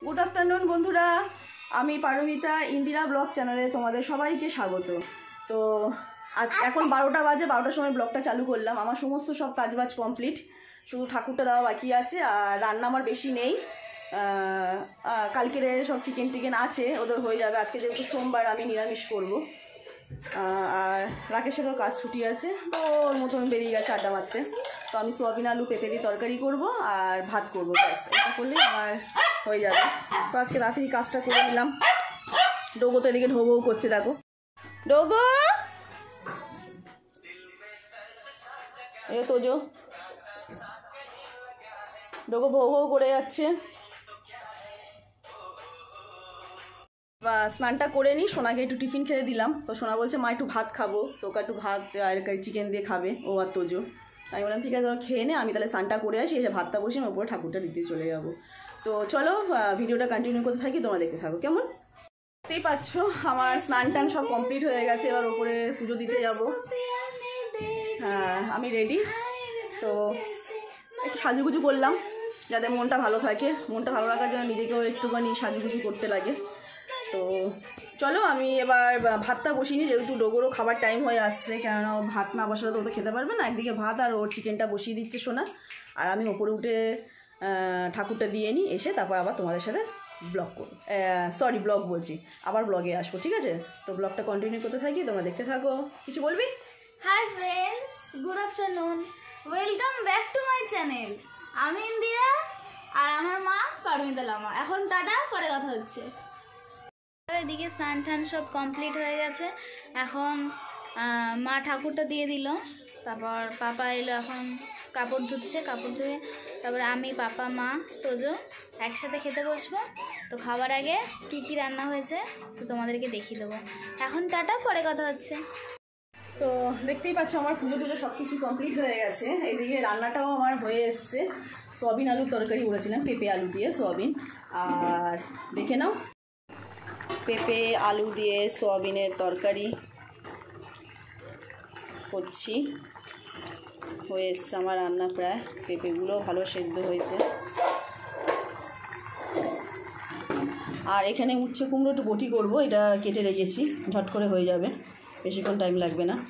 Good afternoon বন্ধুরা, আমি Paromita Indira blog চ্যানেলে তোমাদের সবাইকে স্বাগত। তো আজ এখন 12টা বাজে, 12টার সময় ব্লগটা চালু করলাম। আমার সমস্ত সব কাজবাজ কমপ্লিট, শুধু ঠাকুরটা দেওয়া বাকি আছে। আর রান্না আমার বেশি নেই, কালকের সব চিকেন টিকেন আছে, ওদের হয়ে যাবে। আজকে যেহেতু সোমবার আমি নিরামিষ করবো। আর রাকেশেরও কাজ ছুটি আছে, তো ওর মতন বেরিয়ে গেছে আড্ডা মারতে। তো আমি সোয়াবিন আলু পেঁপে দিয়ে তরকারি করবো আর ভাত করবো, ব্যাস এটা করলে আমার হয়ে যাবে। তো আজকে রাতেই কাজটা করে নিলাম। ডোগো তো এদিকে ঢোবো করছে, দেখো ডোগো, এ তোজো ডোগো ভৌ ভৌ করে যাচ্ছে। স্নানটা করে নিই, সোনাকে একটু টিফিন খেতে দিলাম। তো সোনা বলছে মা একটু ভাত খাবো, তো ওকে একটু ভাত আর চিকেন দিয়ে খাবে ও আর তোজো। আমি বললাম ঠিক আছে খেয়ে নে, আমি তাহলে স্নানটা করে আসি, এসে ভাতটা বসে আমি ওপরে ঠাকুরটা দিতে চলে যাবো। তো চলো ভিডিওটা কন্টিনিউ করতে থাকি, তোমরা দেখতে থাকো কেমন। দেখতেই পাচ্ছ আমার স্নান টান সব কমপ্লিট হয়ে গেছে, এবার ওপরে পুজো দিতে যাবো। হ্যাঁ আমি রেডি। তো একটু সাজুগুজু করলাম যাতে মনটা ভালো থাকে, মনটা ভালো রাখার জন্য নিজেকেও একটুখানি সাজুগুজু করতে লাগে। তো চলো আমি এবার ভাতটা বসিয়ে নিই, যেহেতু ডোগোরও খাবার টাইম হয়ে আসছে, কেননা ও ভাত না বসালে তো ওটা খেতে পারবে না। একদিকে ভাত আর ওর চিকেনটা বসিয়ে দিচ্ছে সোনা, আর আমি ওপরে উঠে ঠাকুরটা দিয়ে নিই, এসে তারপর আবার তোমাদের সাথে ব্লগ করবো, ব্লগ বলছি, আবার ব্লগে আসবো, ঠিক আছে? তো ব্লগটা কন্টিনিউ করতে থাকি, তোমরা দেখতে থাকো। কিছু বলবি? Hi friends, good afternoon, welcome back to my channel. আমি ইন্দিরা আর আমার মা পারমিতা লামা। এখন টাটা, পরে কথা হচ্ছে। এদিকে স্নান টান সব কমপ্লিট হয়ে গেছে। এখন মা ঠাকুরটা দিয়ে দিল, তারপর পাপা এলো, এখন কাপড় ধুচ্ছে, কাপড় ধুয়ে তারপরে আমি, পাপা, মা, তোজো একসাথে খেতে বসবো। তো খাবার আগে কি কি রান্না হয়েছে তো তোমাদেরকে দেখিয়ে দেবো। এখন টাটা, পরে কথা হচ্ছে। তো দেখতেই পাচ্ছ আমার পুজো টুজো সব কিছু কমপ্লিট হয়ে গেছে। এইদিকে রান্নাটাও আমার হয়ে এসছে। সোয়াবিন আলুর তরকারি করেছিলাম, পেঁপে আলু দিয়ে সোয়াবিন। আর দেখে নাও, পেঁপে আলু দিয়ে সোয়াবিনের তরকারি করছি। হয়ে এসছে আমার রান্না প্রায়, পেঁপেগুলো ভালো সেদ্ধ হয়েছে। আর এখানে উচ্ছে কুমড়ো একটু বটি করবো, এটা কেটে রেখেছি, ঝট করে হয়ে যাবে, বেশিক্ষণ টাইম লাগবে না।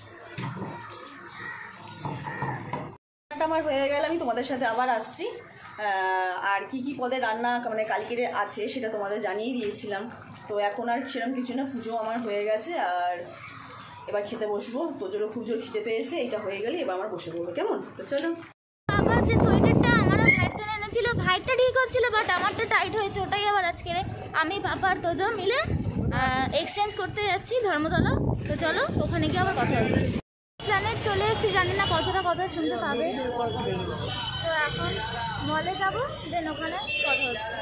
আমার হয়ে গেল, আমি তোমাদের সাথে আবার আসছি। আর কি কি পদে রান্না মানে কালকের আছে সেটা তোমাদের জানিয়ে দিয়েছিলাম। তো এখন আর সেরকম কিছু না, পুজো আমার হয়ে গেছে, আর এবার খেতে বসবো। তোজোরও খুব জোর খেতে পেয়েছে, এটা হয়ে গেলে এবার আমার বসে পড়বো, কেমন? তো চলো। আমার যে সোয়েটারটা আমারও ভাইয়ের জন্য এনেছিল, ভাইটা ঠিক হচ্ছিল, বাট আমারটা টাইট হয়েছে, ওটাই আবার আজকে আমি, পাপা আর তোজো মিলে এক্সচেঞ্জ করতে যাচ্ছি ধর্মতলা। তো চলো ওখানে গিয়ে আবার কথা হচ্ছে। প্ল্যানেট চলে এসেছি, জানি না কতটা কথা শুনতে পাবে। তো এখন মলে যাবো, দেন ওখানে কথা হচ্ছে।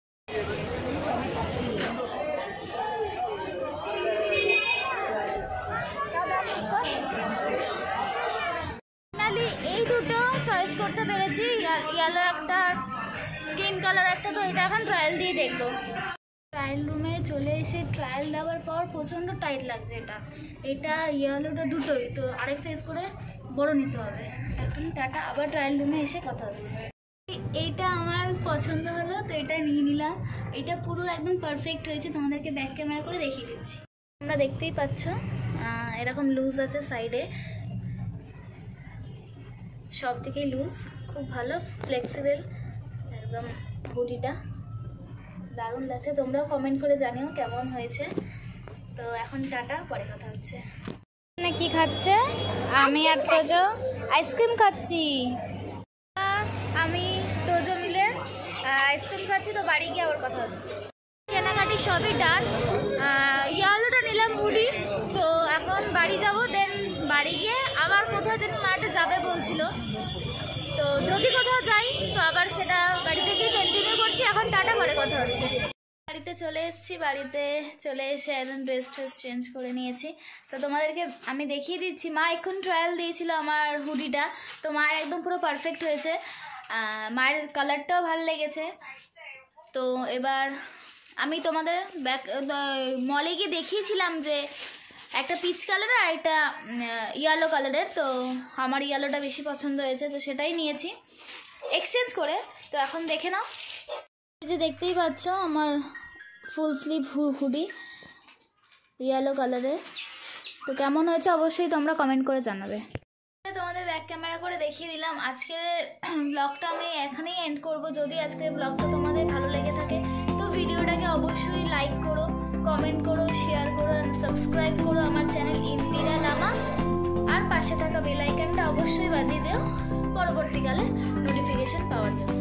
এই দুটো চয়েস করতে পেরেছি, আর ইয়েলো একটা, স্কিন কালার একটা। তো এটা এখন ট্রায়াল দিয়ে দেখবো। ট্রায়াল রুমে চলে এসে ট্রায়াল দেওয়ার পর প্রচণ্ড টাইট লাগছে এটা ইয়েলোটা দুটোই, তো আরেক সাইজ করে বড় নিতে হবে। এখন টাটা, আবার ট্রায়াল রুমে এসে কথা হচ্ছে। এইটা আমার পছন্দ হলো, তো এটা নিয়ে নিলাম। এটা পুরো একদম পারফেক্ট হয়েছে, তোমাদেরকে ব্যাক ক্যামেরা করে দেখিয়ে দিচ্ছি। তোমরা দেখতেই পাচ্ছ এরকম লুজ আছে সাইডে, সব দিকেই লুজ, খুব ভালো ফ্লেক্সিবল একদম। হুডিটা দারুণ লাগছে, তোমরাও কমেন্ট করে জানিও কেমন হয়েছে। তো এখন টাটা, পরে কথা হচ্ছে। কি খাচ্ছে? আমি আর তোজো আইসক্রিম খাচ্ছি। আমি তোজো মিলে আইসক্রিম খাচ্ছি। তো বাড়ি গিয়ে আবার কথা হচ্ছে। কেনাকাটি সবই ডান। ইয়ালোটা নিলাম হুডি, তো এখন বাড়ি যাব। দেন বাড়ি গিয়ে আবার কোথাও যেন মাঠে যাবে বলছিল, তো যদি কোথাও যাই তো আবার সেটা বাড়ি থেকে কন্টিনিউ করছি। এখন টাটা, পরে কথা হচ্ছে। বাড়িতে চলে এসেছি, বাড়িতে চলে এসে একদম ড্রেস চেঞ্জ করে নিয়েছি। তো তোমাদেরকে আমি দেখিয়ে দিচ্ছি। মা এখন ট্রায়াল দিয়েছিল আমার হুডিটা, তো মায়ের একদম পুরো পারফেক্ট হয়েছে, মায়ের কালারটাও ভালো লেগেছে। তো এবার আমি তোমাদের মলে গিয়ে দেখিয়েছিলাম যে একটা পিচ কালারের আর একটা ইয়েলো কালারের। তো আমার ইয়েলোটা বেশি পছন্দ হয়েছে, তো সেটাই নিয়েছি এক্সচেঞ্জ করে। তো এখন দেখে নাও। এই যে দেখতেই পাচ্ছ আমার ফুল স্লিভ হুডি ইয়েলো কালারের। তো কেমন হয়েছে অবশ্যই তোমরা কমেন্ট করে জানাবে। তোমাদের ব্যাক ক্যামেরা করে দেখিয়ে দিলাম। আজকের ব্লগটা আমি এখানেই এন্ড করব। যদি আজকের ব্লগটা তোমাদের ভালো লেগে থাকে তো ভিডিওটাকে অবশ্যই লাইক করো, কমেন্ট করো, শেয়ার করো অ্যান্ড সাবস্ক্রাইব করো আমার চ্যানেল ইন্দিরা লামা। আর পাশে থাকা বেল আইকনটা অবশ্যই বাজিয়ে দিও পরবর্তীকালে নোটিফিকেশন পাওয়ার জন্য।